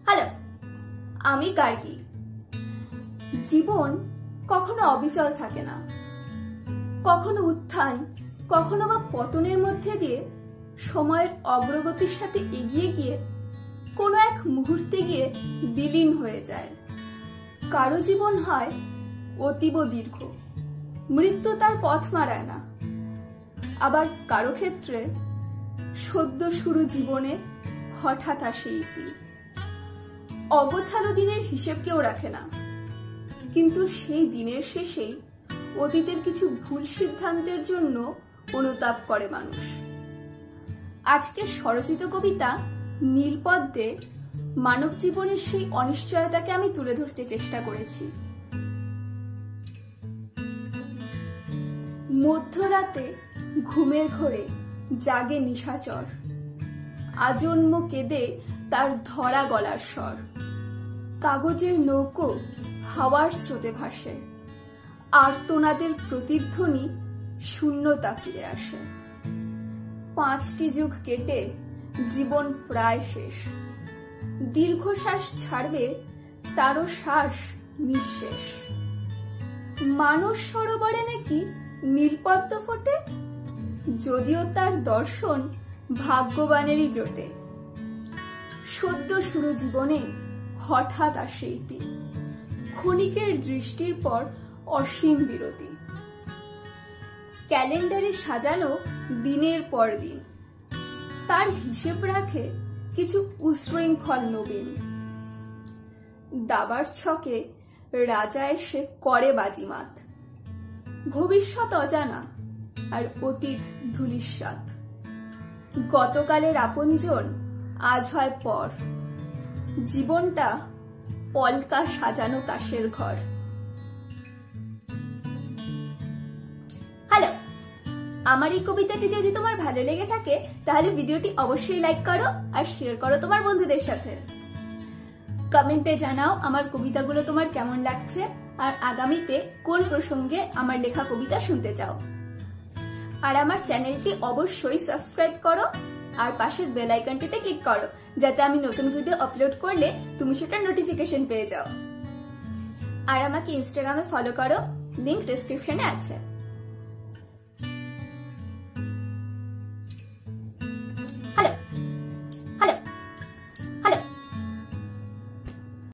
Hello, আমি গার্গী। জীবন কখনো অবিচল থাকে না, কখনো উত্থান, কখনো বা পতনের মধ্যে দিয়ে সময়ের অগ্রগতির সাথে এগিয়ে গিয়ে কোনো এক মুহূর্তে গিয়ে বিলীন হয়ে যায়। কারো জীবন হয় অতীব দীর্ঘ, মৃত্যু তার পথ মারায় না। আবার কারো ক্ষেত্রে সদ্য শুরু জীবনে হঠাৎ আসে ইতি। অগোছালো দিনের হিসেব কেউ রাখে না, কিন্তু সেই দিনের শেষেই অতীতের কিছু ভুল সিদ্ধান্তের জন্য অনুতাপ করে মানুষ। আজকের স্বরচিত কবিতা নীলপদ্মে মানব জীবনের সেই অনিশ্চয়তাকে আমি তুলে ধরতে চেষ্টা করেছি। মধ্যরাতে ঘুমের ঘোরে জাগে নিশাচর, আজন্ম কেঁদে তার ধরা গলার স্বর। কাগজের নৌকো হাওয়ার স্রোতে ভাসে, আর্তনাদের প্রতিধ্বনি শূন্যতা ফিরে আসে। 5টি যুগ কেটে জীবন প্রায় শেষ, দীর্ঘশ্বাস ছাড়বে তারও শ্বাস নিঃশেষ। মানস সরোবরে নাকি নীলপদ্ম ফোটে, যদিও তার দর্শন ভাগ্যবানেরই জোটে। সদ্য শুরু জীবনে হঠাৎ আসে ইতি, ক্ষণিকের দৃষ্টির পর অসীম বিরতি। ক্যালেন্ডারে সাজানো দিনের পর দিন, তার হিসেব রাখে কিছু উশৃঙ্খল নবীন। দাবার ছকে রাজা এসে করে বাজিমাত, ভবিষ্যৎ অজানা আর অতীত ধূলিসাৎ। গতকালের আপনজন আজ হয় পর, জীবনটা পলকা সাজানো তাসের ঘর। হ্যালো, আমার এই কবিতাটি যদি তোমার ভালো লেগে থাকে তাহলে ভিডিওটি অবশ্যই লাইক করো আর শেয়ার করো তোমার বন্ধুদের সাথে। কমেন্টে জানাও আমার কবিতাগুলো তোমার কেমন লাগছে আর আগামীতে কোন প্রসঙ্গে আমার লেখা কবিতা শুনতে চাও। আর আমার চ্যানেলটি অবশ্যই সাবস্ক্রাইব করো আর পাশের বেল আইকনটিতে ক্লিক করো, যাতে আমি নতুন ভিডিও আপলোড করলে তুমি সেটা নোটিফিকেশন পেয়ে যাও। আর আমাকে ইনস্টাগ্রামে ফলো করো, লিংক ডেসক্রিপশনে আছে।